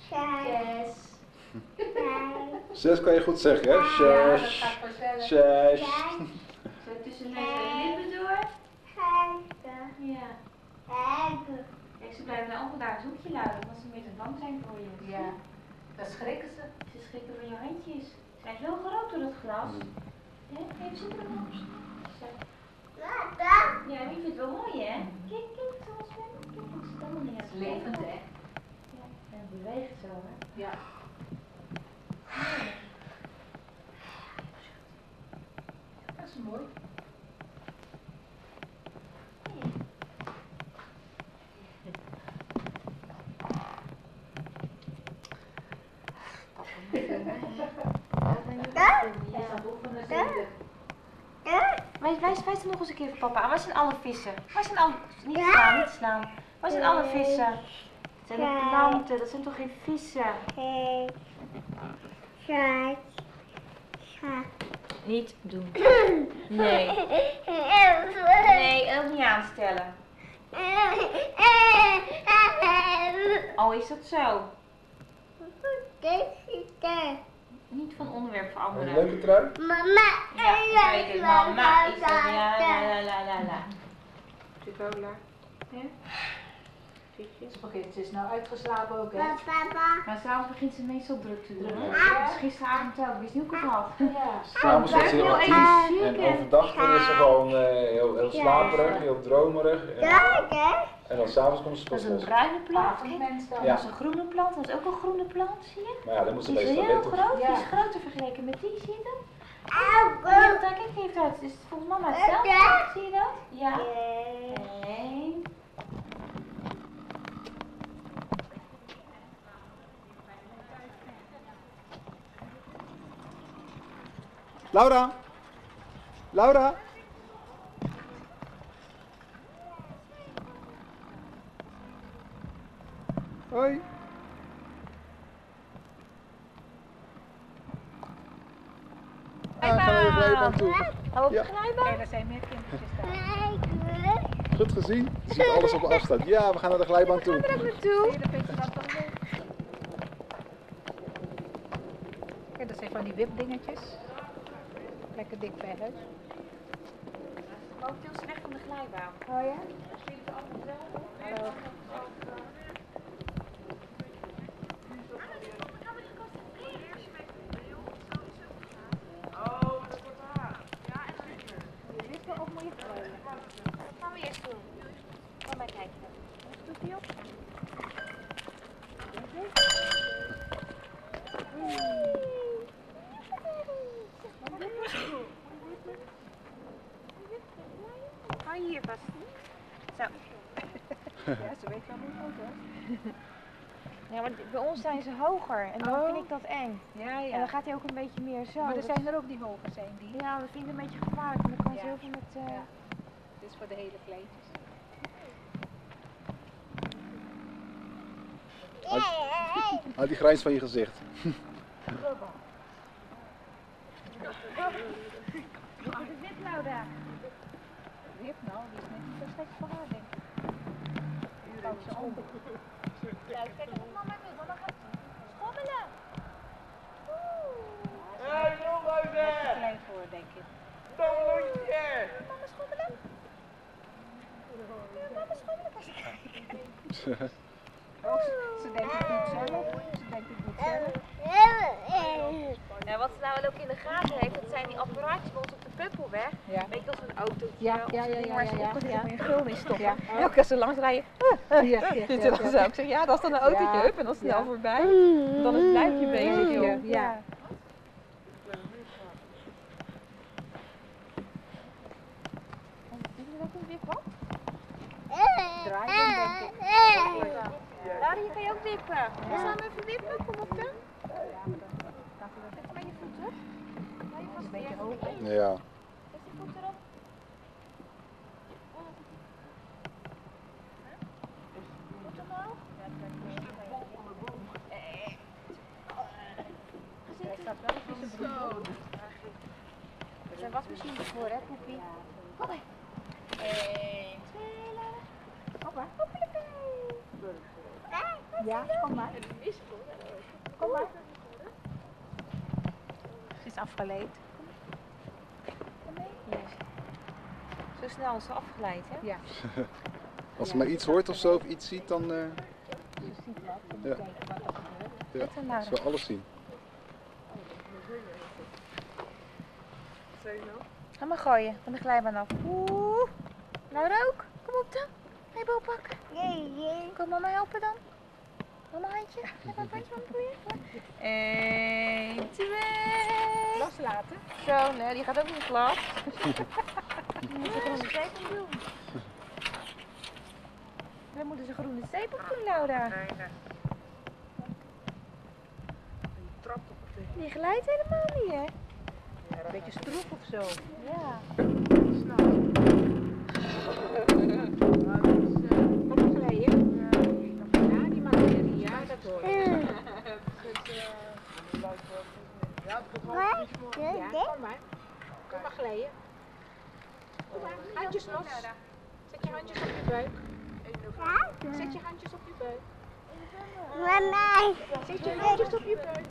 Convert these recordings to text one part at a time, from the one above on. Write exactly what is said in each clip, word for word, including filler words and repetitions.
Zes. Zes kan je goed zeggen, hè? Zes. Ja, dat gaat vanzelf. Zes. Zo tussen neus en lippen door. Ja. Kijk, ze blijven nou allemaal daar het hoekje luiden, omdat ze meer te bang zijn voor je. Ja, dan schrikken ze. Ze schrikken van je handjes. Ze zijn zo groot door het gras. Ja, even zitten er nog. Ja, maar je vindt het wel mooi, hè? Kijk, kijk, zoals zwemmen. Kijk, het is allemaal niet aan het Levend, hè? Ja, en het beweegt zo, hè? Ja. Dat is mooi. Wijs, wijs, wijs er nog eens een keer voor papa aan. Waar zijn alle vissen? Waar zijn alle... Niet slaan, niet slaan. Waar zijn alle vissen? Dat zijn de planten, dat zijn toch geen vissen? Niet doen. Nee. Nee, ook niet aanstellen. Oh, is dat zo? Niet van onderwerp veranderen. Een leuke trui? Mama. Ja, ik weet het. Mama is dat. Ja, la la la la. Chicola. Ja? Spaghetti is nou uitgeslapen ook, hè? Maar s'avonds begint ze meestal druk te doen. Druk, Ja. ja. Dus gisteravond ook. Wist niet hoe ik het had. Ja. S'avonds is ze heel actief en overdag dan is ze gewoon uh, heel, heel slaperig, heel dromerig. En, en dan s'avonds komt ze Dat tot is een los. bruine plant. Kijk. Avondmens dan. Ja. Dat is een groene plant. Dat is ook een groene plant, zie je? Maar ja, dan moet ze Die is meestal heel wit. groot. Ja. Die is groter vergeleken met die, zie je dat? Ja, kijk, kijk, heeft dat. Dus volgens mama hetzelfde. Zie je dat? Ja. Eén. Laura! Laura! Hoi! Ja, gaan we weer glijbaan toe. Gaan we op de Ja. glijbaan? Ja, er zijn meer kindertjes daar. Goed gezien? Je ziet alles op afstand. Ja, we gaan naar de glijbaan toe. Waar gaan we naartoe? Nee, dan vind je dat toch leuk. Kijk, dat zijn van die wipdingetjes. Lekker dik bij huis. Momenteel is het weg van de glijbaan. Oh ja? Hallo. Of moet je gooien? Wat gaan we eerst doen? Kom maar kijken. Wat doet hij op? Hou je hier vast. Zo. Ja, ze weet wel hoe het moet, hoor. Ja, maar bij ons zijn ze hoger en dan Oh. vind ik dat eng. Ja, En ja. dan gaat hij ook een beetje meer zo. Maar er Dat- zijn er ook die hoger zijn, die. Ja, dat vind ik een beetje gevaarlijk. En dan kan ze Ja. heel veel met... Uh... Ja. Dit is voor de hele kleintjes. Haal die grijns van je gezicht. Wat is dit nou daar? Wip nou, die is net niet zo slecht voor haar, denk ik. Houdt ze om. Ja, kijk wat mama doet, want dan gaat ze schommelen. Hé, jongens! Te klein voor, denk ik. Dollotje! Mama schommelen? Ja, mama schommelen. Kan ze kijken. Oh, ze, ze denkt het doet zelf. Ze denkt het doet zelf. Ja, wat ze nou wel ook in de gaten heeft, dat zijn die apparaatjes bij ons op de Puppelweg. Ja. Weet je, als een autootje. Ja, of ja, zo'n ja, ding ja, waar ze ja, op kan ja. zitten en je gulden in stoppen. Ja. En elke keer als ze langs rijden, Ja, ja, ja, dit ja, willen ze ja. ook. Ik zeg, ja, dat is dan een autootje, Ja. hup, en dan snel Ja. voorbij. Dan is, blijf je bezig, joh. Ja, ja. Zie je dat een wip wat? Draaien, denk ik. Laura, hier kan je ook wippen. Wil je samen even wippen? Kom op dan. Ja, maar dan gaat hij wel Even met je voet terug. Hou je vast een beetje weer. hoog. Ja. Zet je voet erop. Voet omhoog. Hij staat wel op zijn broek. Er zijn wasmachines voor, hè, Poepie? Hoppa. Eén, twee, Laura. Hoppa. Hoppelekee. Ja, kom maar. Kom maar. Ze is afgeleid. Kom mee. Ja. Zo snel is ze afgeleid, hè? Ja. Als ze maar iets hoort of zo of iets ziet, dan uh, Je ziet wat, dan moet je Ja. kijken wat er gebeurt. ja, Zet hem nou ze wil alles zien. Ga maar gooien van de glijbaan af. Oeh. Laura ook. Kom op dan. Ga je bal pakken. Kom mama helpen dan. Mama handje. Even een handje omproeien. Eén, twee. Loslaten. Zo, nee, die gaat ook niet glad. Die moet ze groene zeep op doen. Dan moeten ze groene zeep op doen, Laura. Die glijdt helemaal niet, hè? Een beetje stroef of zo. Ja. Kom maar glijden. Ja, die materie, ja, dat hoor ik. Ja, kom maar. Kom maar glijden. Kom maar, handjes los. Zet je handjes op je buik. Zet je handjes op je buik. Zet je handjes op je buik.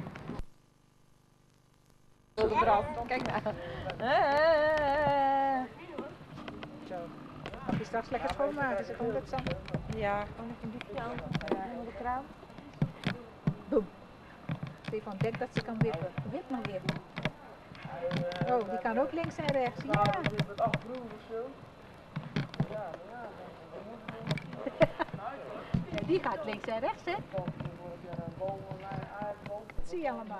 Kijk nou. Zo. Mag je straks lekker schoonmaken? Ze gewoon met zand. Ja, gewoon even een doekje aan. Ja, onder de kraan. Boem. Stefan, denk dat ze kan wippen. Wip maar weer. Oh, die kan ook links en rechts. Ja. Ja, die gaat links en rechts, hè? Dat zie je allemaal.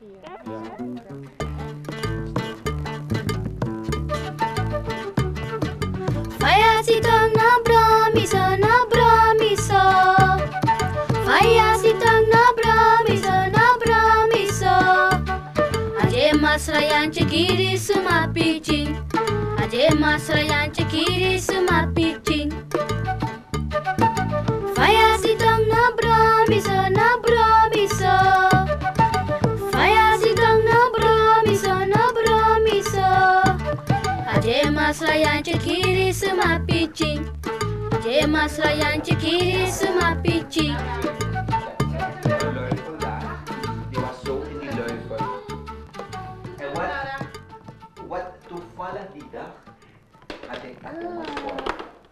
Faya sitang na bramiso na bramiso. Faya sitang na bramiso na bramiso. Aje masrayan cekiri suma pitching. Aje masrayan cekiri suma pitching. Faya sitang na bramiso na bramiso. Faya sitang na bramiso na bramiso. Aje masrayan cekiri suma pitching. Aje masrayan cekiri suma pitching. Die was zo in die luifel. En wat, wat toevallig die dag had ik echt een sport.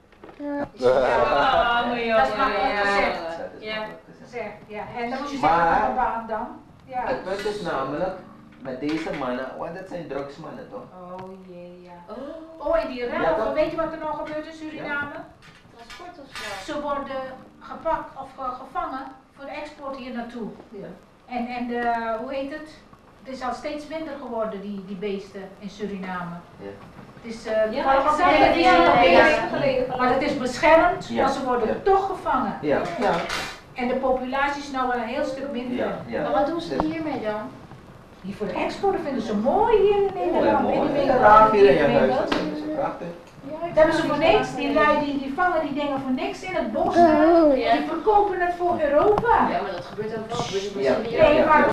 Ja, mooi Dat is makkelijk gezegd. Ja. Zeg, ja. En dan moet je Maar- zeggen op de baan dan. Ja. Het punt is namelijk, met deze mannen, want dat zijn drugsmannen toch? Oh jee, ja. Oh, en die Ja, rel, dat- weet je wat er nog gebeurt in Suriname? Transport of zo. Ze worden gepakt of ge- gevangen voor de export hier naartoe. Ja. En, en de, hoe heet het? Het is al steeds minder geworden, die, die beesten in Suriname. Ja. Het is uh, Ja, toevallig ik op de zag het televisie een paar geweest, weken geleden. maar het is beschermd, Ja. maar ze worden Ja. toch gevangen. Ja, ja, En de populatie is nou wel een heel stuk minder. ja. ja. Maar wat doen ze Dus- hiermee dan? Die voor de export vinden ze mooi hier in Mooi, Nederland. in mooi. de Ja, winkel. raar hier in je huis, dat vinden ze prachtig. Dat hebben ze voor niks. Die lui die, die vangen die dingen voor niks in het bos. Ja. Die verkopen het voor Europa. Ja, maar dat gebeurt ook wel. Gebeurt in Ja. Brazilië Nee, ook. maar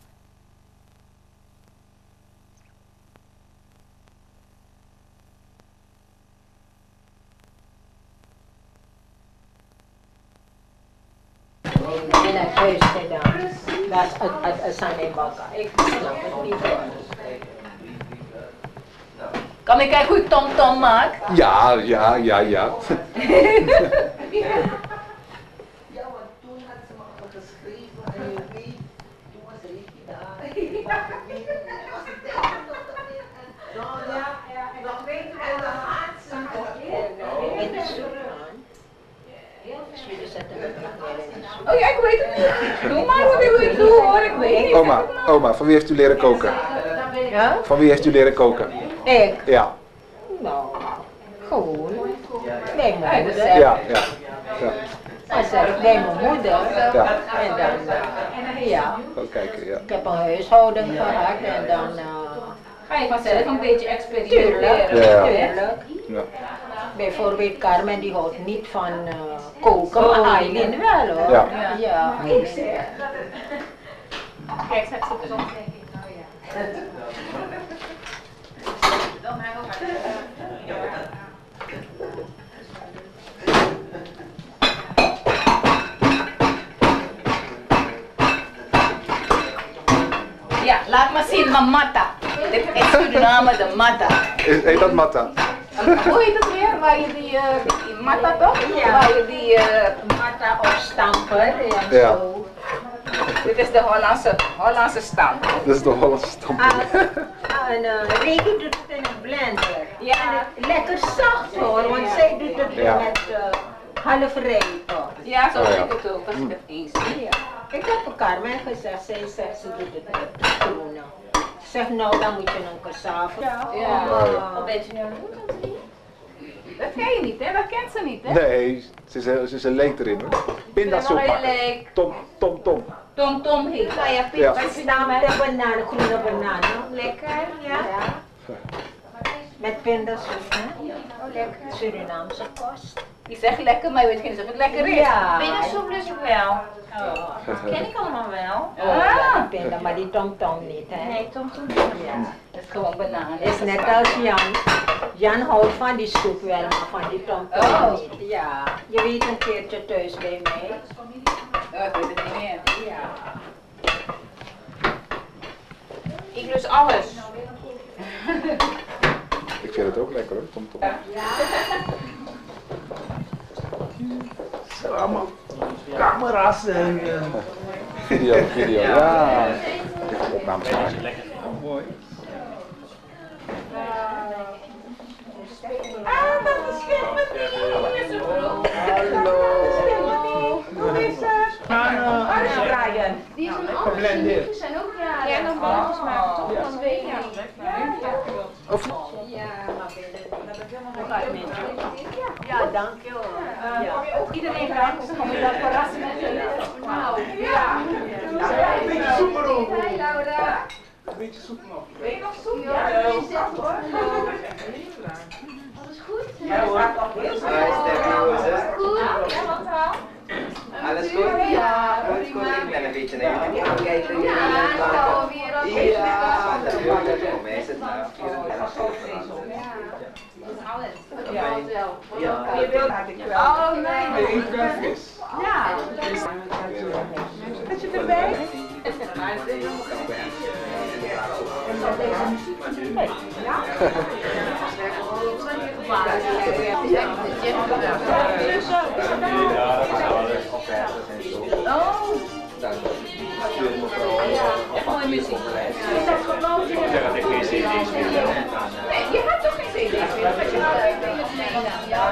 In het huis gedaan. Dat is het, het, het zijn in bakken. Ik snap het niet hoor. Kan ik kijken hoe ik tom tom maak? Ja, ja, ja, ja. Ja, want toen had ze me al geschreven en je weet, toen was Ricky daar. Was het tijd nog dat weer en dan, ja, en dat weten we en dan had ze me. En de soep aan. Smidden zetten we nog meer in de soep. Oh ja, ik weet het niet. Doe maar wat ik wil doen hoor, ik weet niet. Oma, oma, van wie heeft u leren koken? Ja? Van wie heeft u leren koken? Ik? Ja, Nou, gewoon. Nee, mijn moeder. ja, ja. ja. Dan zeg ik, nee, mijn moeder. Ja. En dan, uh, ja. Gewoon kijken, ja. Ik heb een huishouden gehad en dan, uh, Ga je vanzelf een beetje experimenteren. tuurlijk, Ja. tuurlijk. ja. Bijvoorbeeld Carmen die houdt niet van uh, koken, maar Aileen wel hoor. Ja. Ja. Kijk, straks op de zon denk ik. Nou ja. Dan maar ook maar. Ja, laat maar zien, maar matta. Dit is Suriname de matta. Is, heet dat matta? Hoe heet het weer? Waar je die, uh, die matta toch? Ja. Waar je die uh, Matta of stamper en Ja. zo. dit is de Hollandse, Hollandse stamp. Dat is de Hollandse stamp. Ah, en uh, Regie doet het in een blender. Ja. En lekker zacht hoor, want zij doet het Ja. met uh, half rijp. Ja, zo Oh, doe ja. ik het ook. Als ik het eens zie. Ja. Ik heb elkaar mij gezegd, zij zegt ze doet het met groene. Ze zegt nou dan moet je een cassave. Ja. Oh, ja. Wat weet je nu aan het doen? Dat ken je niet, hè? Dat kent ze niet, hè? Nee, ze is, ze is een leek erin hoor. Pindasoep Nog maken. heel leuk. Tom, tom, tom. Tom Tom heet dat. Ja, Ja. Met stampen, bananen, groene bananen. Lekker, ja. Ja. Met pindasoep, hè? Oh, lekker. Surinaamse kost. Die zegt lekker, maar je weet geen eens of het lekker is. Ja. Pindasoep dus wel. Oh. Ken ik allemaal wel. Ah. Pinda, maar die tomtom niet, hè? Nee, Tom Tom. Ja. Dat is gewoon bananen. Is net als Jan. Jan houdt van die soep wel, maar van die tomtom Oh. niet. Ja. Je weet een keertje thuis bij mij. Oh, ik weet het niet meer. Ja. Ik lust alles. Ik vind het ook lekker hoor, tom, tom. Zo, allemaal camera's en... Uh, Video, video, ja. Even opnames maken. mooi. Ah, dat is schip met die. Hoe is het, bro? Hallo. Hoe is het? Hanna. Hallo, Brian. Die zijn ook Geblendeerd. Die zijn ook raar. Ja, dan boontjes maken toch? Dan weet je. Of, Ja, maar binnen. Hoe gaat het met je? Ja, dank je hoor. Ja. Ook iedereen vraagt ze gaan we dat verrassen met je. Nou, ja. Een beetje soep erover. Hey, Laura. Een beetje soep nog. Wil je nog soep? Ja, dat is dat hoor. Alles goed? Ja hoor. Goed? Ja, wat dan? Alles goed? Ja, Alles goed. Ik ben een beetje naar jullie aan het kijken. Ja, zo weer al. Ja, natuurlijk. Voor mij is het nou vierentwintig. Ja, wel. Ja. Je wilt had ik wel. Oh nee. Hey, één kruifvis. Ja. Dat je erbij? Oh. Echt mooie muziek. Is dat gewoon? Nee, je hebt toch geen C D's meer? Dat je nou even in het meegaan. Ja,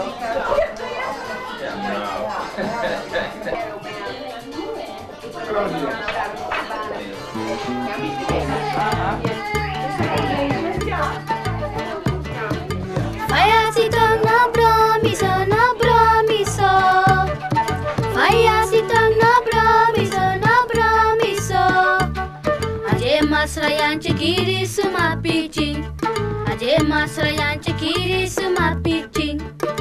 Faya sitang na bramiso na bramiso. Faya sitang na bramiso na bramiso. Aje masrayan cekiri suma pitching. Aje masrayan cekiri suma pitching.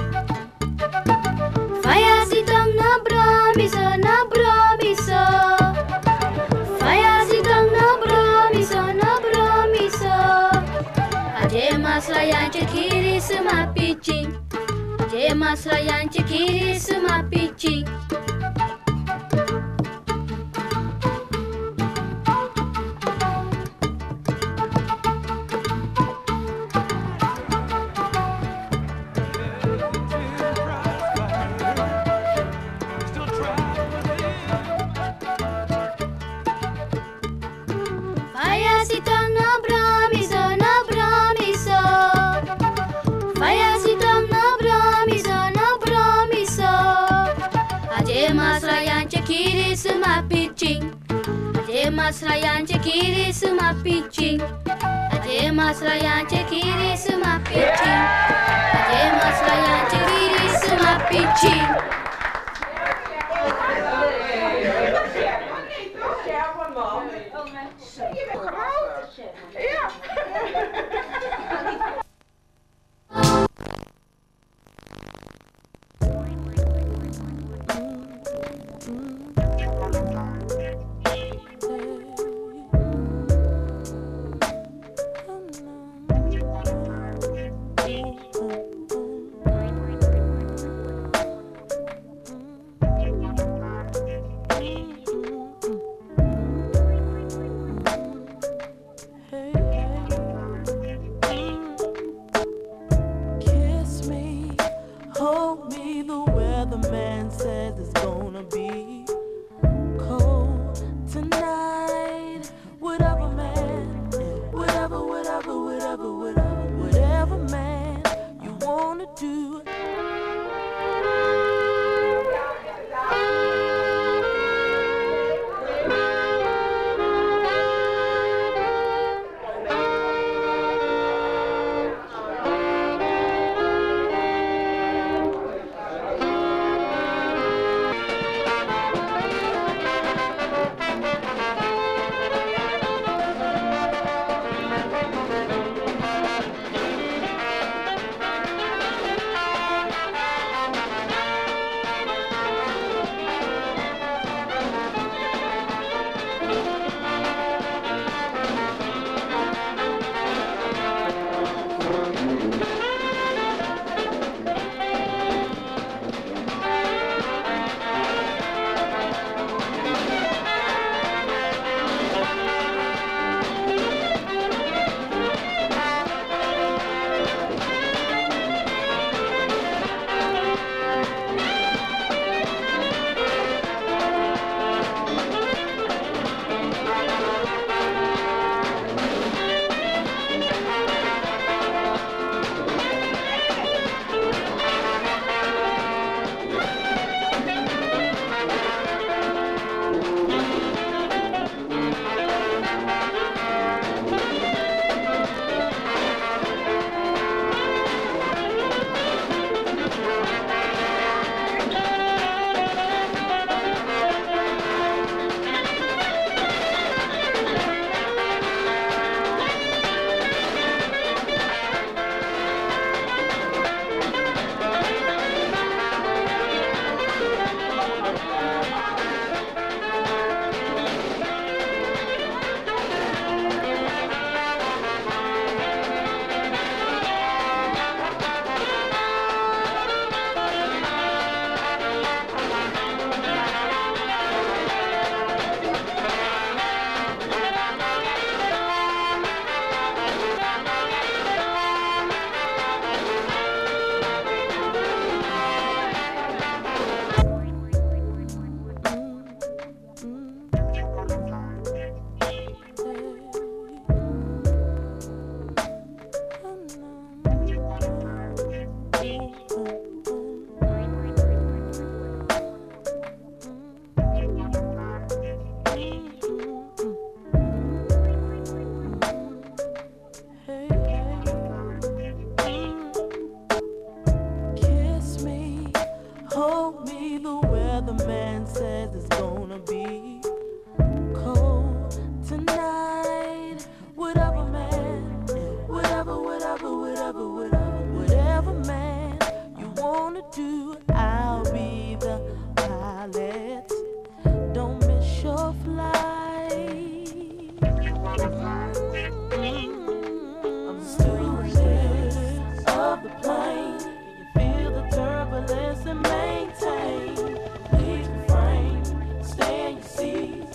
Faya sitang na bramiso na bramiso. Faya sitang na bramiso na bramiso. Aje masrayan cekiri suma pitching. Aje masrayan cekiri suma pitching. Faya sitang na bramiso na bramiso. Faya sitang na bramiso na bramiso. Aje masrayan cekiri suma pitching. Aje masrayan cekiri suma pitching. Aje masrayan cekiri suma pitching. Aje masrayan cekiri suma pitching.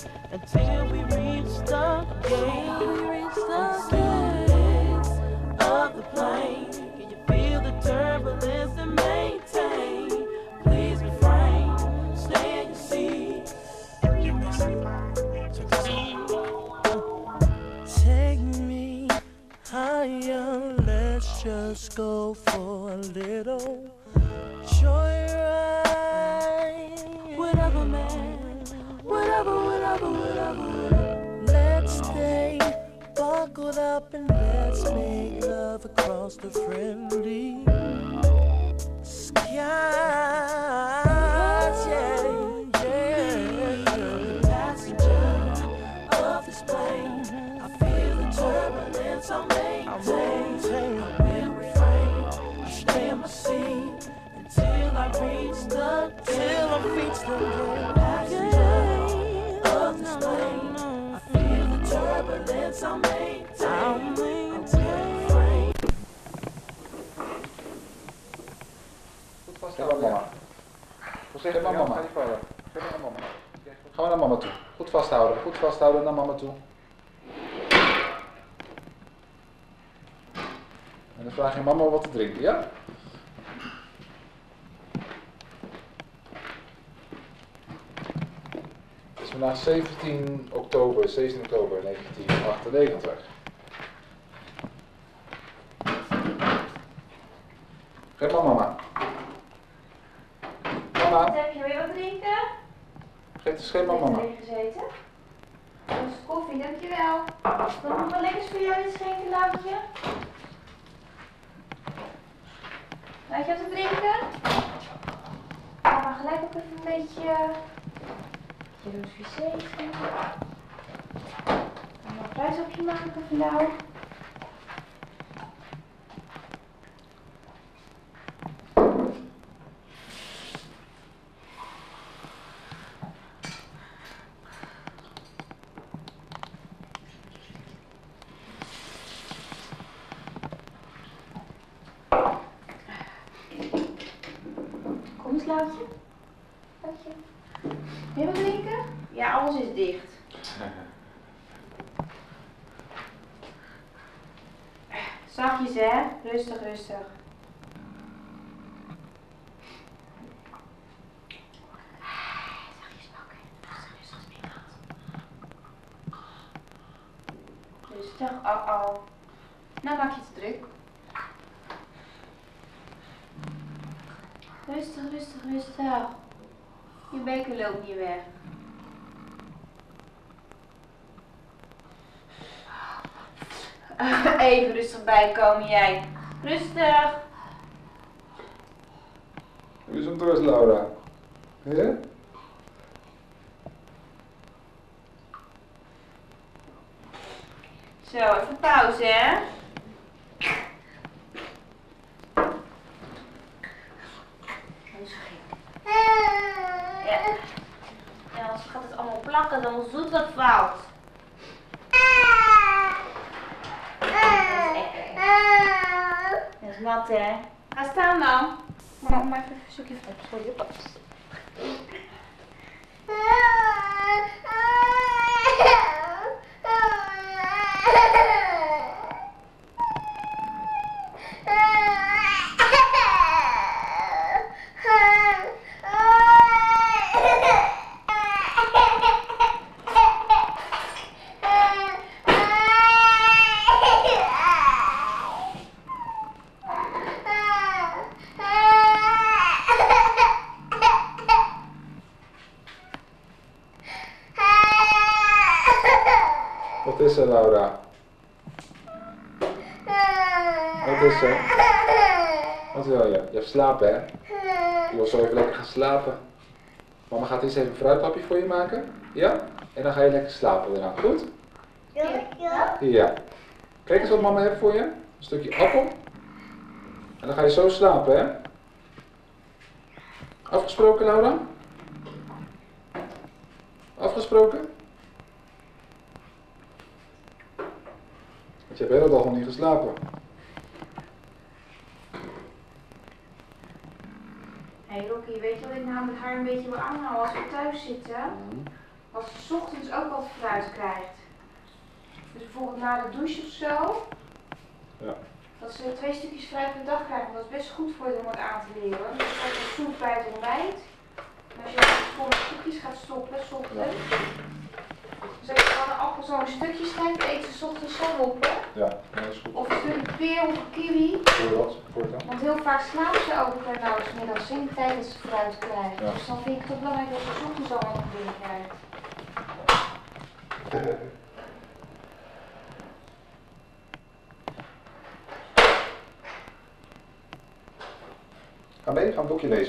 until we reach the gate. We reach the gates of the plane. Can you feel the turbulence and maintain? Please refrain, stay in your seat. You miss me. Take me higher, let's just go for a little joyride. Whatever, man, whatever, whatever, whatever. Let's stay buckled up and let's make love across the friendly skies. Yeah, yeah. Passenger of this plane, I feel the turbulence. I maintain, I will refrain. I stay in my seat until I reach the, till I reach the gate. Passenger of this plane, I feel the turbulence. I maintain, I will refrain. Goed vasthouden, mama. Geef maar mama. Geef maar mama. Ga maar naar mama toe. Goed vasthouden, goed vasthouden, naar mama toe. En dan vraag je mama wat te drinken, ja? Het is vandaag zeventien oktober, zeventien oktober negentien achtennegentig. Geef maar mama. Mama. Heb je weer wat drinken? Geef de schema mama. Heb je gezeten? Dat is koffie, dankjewel. Wat nog wel lekkers voor jou, dit schenken, Lautje? Laat je wat te drinken? Dan gaan we gelijk ook even een beetje... Je doet vc. Dan een prijsopje maken voor jou. Kom eens, Lautje. Lautje. Wil je wat drinken? Ja, alles is dicht. Zachtjes, hè? Rustig, rustig. Zachtjes pakken. Rustig, rustig, springend. Rustig, oh oh. Nou maak je het druk. Rustig, rustig, rustig. Je beker loopt niet weg. Even rustig bijkomen jij. Rustig. Hoe is het rust, Laura? Ja? Zo, even pauze, hè? Ja. Ja, als gaat het allemaal plakken, dan zoet wat fout. Dat is echt. Dat is nat, hè? Ga staan dan. Maar maar even een stukje op. Sorry, op. Wat is er, Laura? Wat is er? Wat wil je? Je hebt slapen, hè? Je wil zo even lekker gaan slapen. Mama gaat eerst even een fruithapje voor je maken. Ja? En dan ga je lekker slapen daarna. Goed? Ja. Ja. Kijk eens wat mama heeft voor je. Een stukje appel. En dan ga je zo slapen, hè? Afgesproken, Laura? Afgesproken? Want je hebt de hele dag nog niet geslapen. Hé hey Rocky, weet je wat ik nou met haar een beetje wil aanhouden als we thuis zitten? Mm. als ze 's ochtends ook wat fruit krijgt. Dus bijvoorbeeld na de douche of zo. Ja. Dat ze twee stukjes fruit per dag krijgen, want dat is best goed voor je om het aan te leren. Dus dat is zoet bij het ontbijt. En als je bijvoorbeeld koekjes gaat stoppen, 's ochtends. Dus als je dan een appel zo een stukje snijdt, dan eten ze 's ochtends zo op, hè? Ja, dat is goed. Of een stukje peer of een kiwi. Voor wat? Voor het dan? Want heel vaak slapen ze ook uh, nou eens middags in de tijd dat ze fruit krijgen. Ja. Dus dan vind ik het toch belangrijk dat ze 's ochtends al wat dingen krijgt. Ga mee, ga een boekje lezen.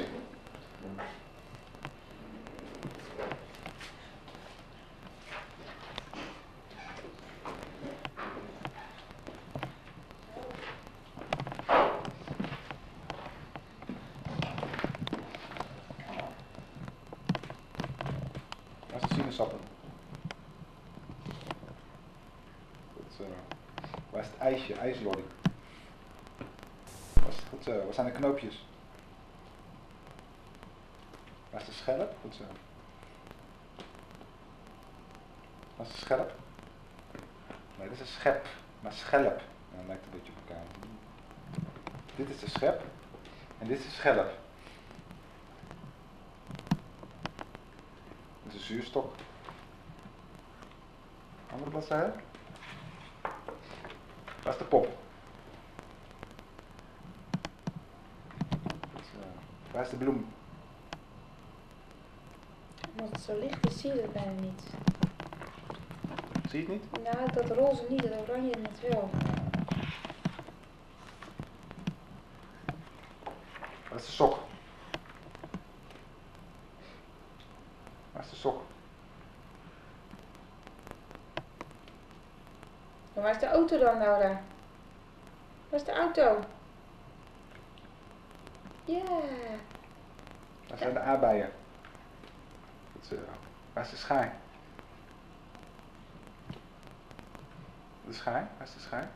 Waar is de sinaasappel? Goed zo. Waar is het ijsje, ijslolly? Waar is het? Goed zo. Waar zijn de knoopjes? Waar is de schelp? Goed zo. Waar is de schelp? Nee, dit is een schep, maar schelp. Ja, dat lijkt een beetje op elkaar. Dit is de schep en dit is de schelp. Dit is een zuurstok. Andere bladzijde. Waar is de pop? Goed zo. Waar is de bloem? Als het zo licht is, zie je het bijna niet. Zie je het niet? Nou, dat roze niet, dat oranje net wel. Waar is de sok? Waar is de sok? Maar waar is de auto dan, Laura? Waar is de auto? Ja. Waar zijn de aardbeien? Goed zo. Waar is de schaar? De schaar? Waar is de schaar?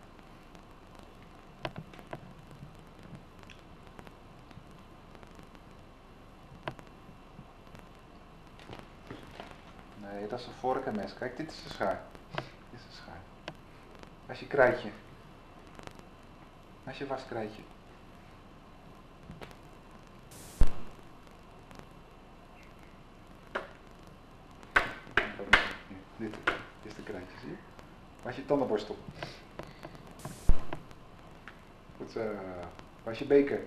Nee, dat is een vork en mes. Kijk, dit is de schaar. Dit is de schaar. Waar is je krijtje? Waar is je waskrijtje? Dit is de krijtje, zie je? Waar is je tandenborstel? Goed zo. Waar is je beker?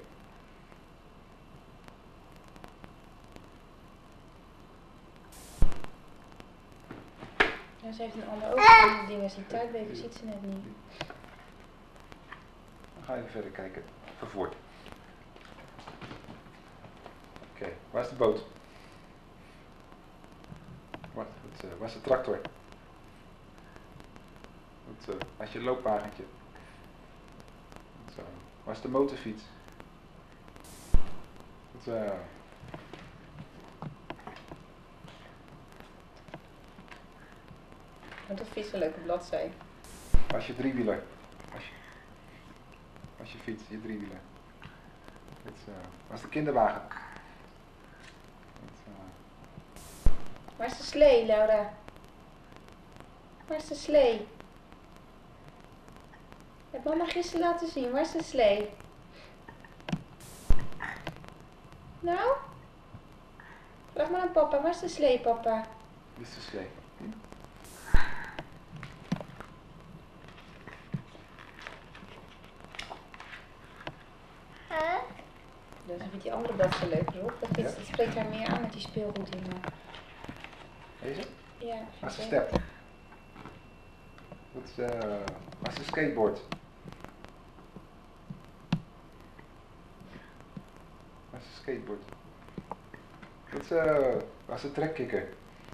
Ja, ze heeft een ander oog van die dingen. Die tuitbeker ziet ze net niet. Dan ga je verder kijken. Vervoerd. Oké, okay. Waar is de boot? Wacht, goed, uh, waar is de tractor? Goed, uh, waar is je loopwagentje? Goed, zo. Waar is de motorfiets? Goed, uh. Motorfiets is een leuke bladzij. Waar is je driewieler? Waar is je, waar is je fiets, je driewieler? Goed, uh. Waar is de kinderwagen? Waar is de slee, Laura? Waar is de slee? Heb mama gisteren laten zien. Waar is de slee? Nou? Vraag maar aan papa. Waar is de slee, papa? Dit is de slee. Hm? Huh? Dus vindt die andere blad zo leuk, Rob. Dat, ja? Dat spreekt haar meer aan met die speelgoeddingen. Deze? Ja. Waar is de step? Wat is, uh, waar is de skateboard? Waar is de skateboard? Wat is, uh, waar is de trekkikker?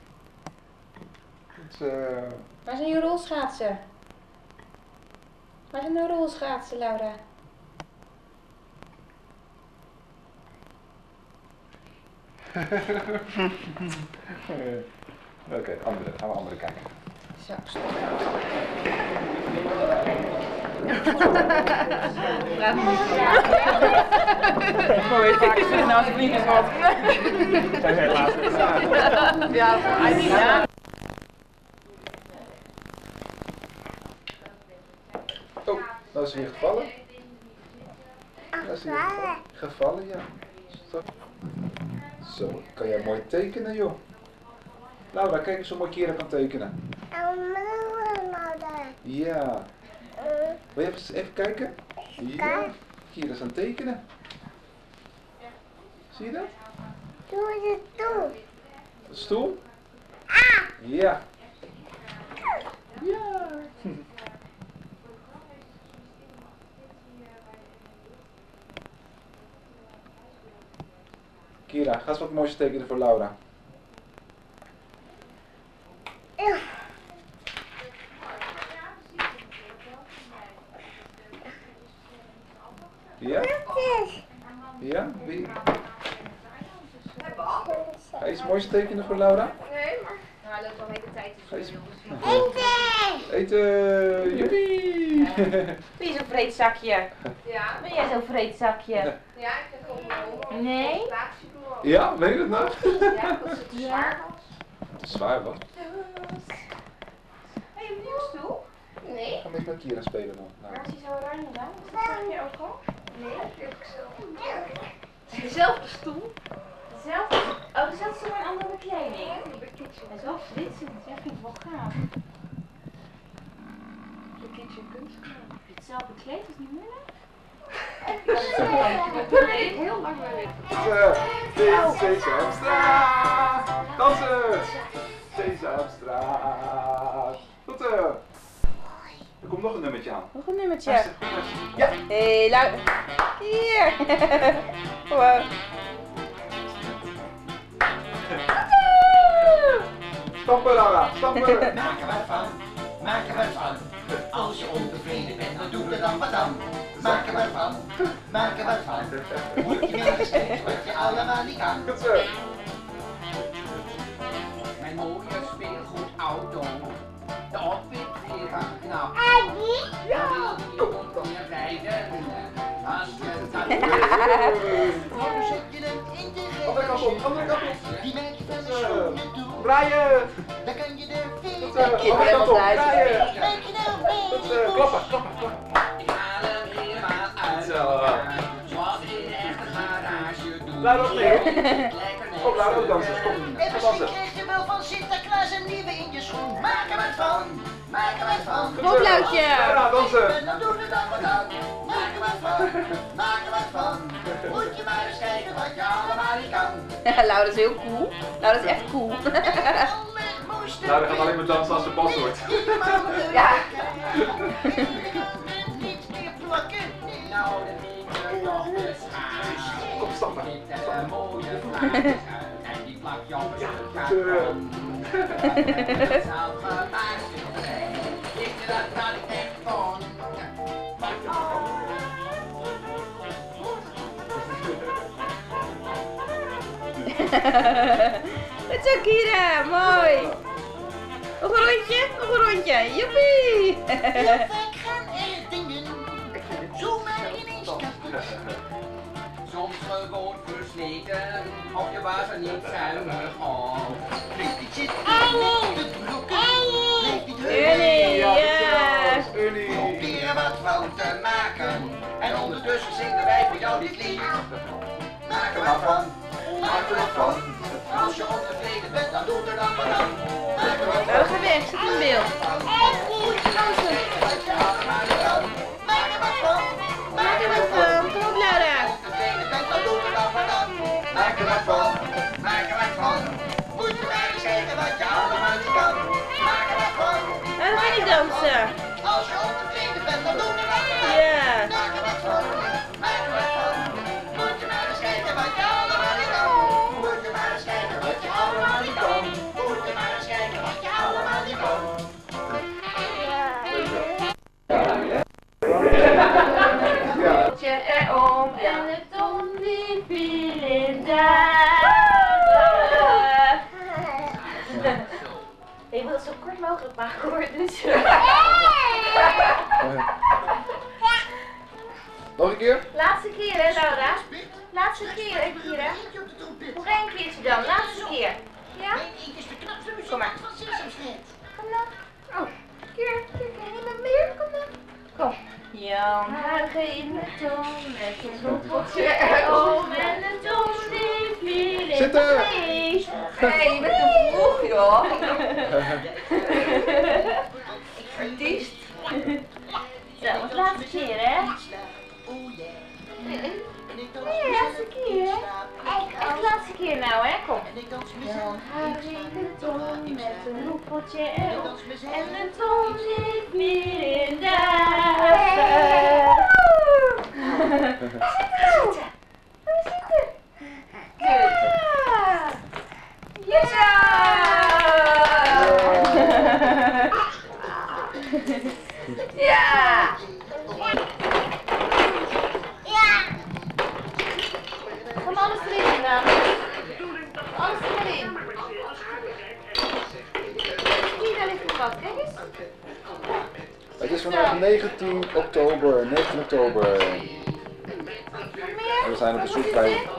Wat is, uh... Waar zijn je rolschaatsen? Waar zijn de rolschaatsen, Laura? Oké, okay, andere, gaan we andere kijken. Zo, stop. Mooi, vaak zitten als vrienden wat. Zijn helaas. Ja, eigenlijk. Nou is ze weer gevallen. Nou is ze weer gevallen. Gevallen, ja. Zo. Zo, kan jij mooi tekenen, joh. Laura, kijk eens hoe mooi Kira kan tekenen. Ja. Wil je even, even kijken? Ja. Kira is aan het tekenen. Zie je dat? Doe de stoel. De stoel? Ja. Ja. Kira, ga eens wat moois tekenen voor Laura. Ja. Ja? Ja? Wie? Ga je iets moois tekenen voor Laura? Nee, maar... Nou, hij loopt al de hele tijd te Eten! Eten! Eten! Joepie! Wie is zo'n vreedzakje? Ja. Ben jij zo'n vreedzakje? Ja, ik heb gewoon... Nee? Ja, weet je dat nog? Ja, dat het te zwaar was. Te zwaar was? Heb je een nieuwe stoel? Nee. Ga eens met Kira spelen dan. Nou. Waar is hij zo oranje dan? Dat zag je ook al? Nee, dat heb ik zelf. Dezelfde stoel? Dezelfde? Oh, dezelfde stoel maar een andere bekleding. Dat is wel flitsend. Ja, vind ik wel gaaf. De kitchen kunstkraam. Heb je het zelf bekleed? Dat is niet moeilijk? Ik ben heel lang mee weg. Sesamstraat! Dansen! Sesamstraat! Goed zo! Er komt nog een nummertje aan. Nog een nummertje. Ja! Hé, hey, luid. Hier! Wow. Stampen, Laura! Stampen! Maak er wat van, maak er wat van. Als je ontevreden bent, dan doe er dan wat aan. Maak er wat van, maak er wat van. Moet je weer eens wat je allemaal niet kan. Goed zo! Mijn mooie speelgoedauto, dat vind ik weer knap. Ja! Kom op dan. Meer rijden, als je dat doet. Dan zet je hem in de rij. Andere kant op, andere kant op. Die merk je van de schoenen toe. Draaien! Dan kan je er veel Goed zo, andere kant op, draaien! Merk je nou mee? Goed zo, klappen, klappen, klappen. Ik haal hem helemaal uit. Zo. Zoals in een echte garage doen. Laat ons neer. Lekker net. Kom, laat ook dansen. Kom, En kom misschien dansen. krijg je wel van Sinterklaas een nieuwe in je schoen. Maak er wat van, maak er wat van. Goed zo. Laura, dansen. En dan doe er dan wat aan. Maak er wat van, maak er wat van. Moet je maar eens kijken wat je allemaal niet kan. Laura is heel cool. Laura is echt cool. Laura gaat alleen maar dansen als ze bos wordt. Ja. Niet meer plakken. Nou, dat vind ik nog eens aan. Kom, stappen. Dit is een mooie vraag. En die plak je op je gaat. Dat zou me maar zijn. Ik dat dat ik echt vond. Goed zo, Kira. Mooi. Nog een rondje. Nog een rondje. Joepie. Heel vaak gaan er dingen zomaar ineens kapot. Soms gewoon versleten, of je was er niet zuinig op. Blijf niet zitten, te blokken, blijf niet Ernie, ja. Proberen wat fouten maken, en ondertussen zingen wij voor jou dit lied. Maak er wat van, maak er wat van. Als je ontevreden bent, dan doe er dan wat aan. Maak er wat van. Oh, ga weg, zet in beeld. Moet je dansen, wat je allemaal niet kan. Maak er wat van, maak er wat van. Kom op, Laura. Ontevreden bent, dan doe er dan wat aan. Maak er wat van, maak er wat van. Moet je maar eens kijken wat je allemaal niet kan. Maak er wat van. Waarom ga je niet dansen? Als je ontevreden bent, dan doe er dan wat aan. Ja. Maak er wat van, maak er wat van. Moet je maar eens kijken wat je allemaal niet kan. Moet je maar eens kijken wat je allemaal niet kan. Moet je maar eens kijken wat je allemaal niet kan. Ja. Erom en de tom die viel in duiven. Ik wil het zo kort mogelijk maken hoor, dus... Nog een keer? Laatste keer hè, Laura? Laatste keer hè, Kira? Nog één keertje dan, laatste keer. Ja? Kom maar. Kom dan. Oh, keer, keer, keer, niet meer meer? Kom dan. Kom. Ja. Jan Huigen in de ton met een bloempotje erom en de ton die viel in Zitten! de thee. Hé, je bent te vroeg, joh. Artiest. Zo, het laatste keer, hè? Nee, de laatste keer, hè? Echt de laatste keer nou, hè? Kom. Jan Huigen in de ton met een bloempotje erom en de ton zit meer in de huigen. Zitten! We zitten! Ja! Ja! Ja! Kom alles erin dan. Alles erin. Hier, daar ligt het wat. Kijk eens. Het is vandaag negentien oktober, negentien oktober. En we zijn op bezoek bij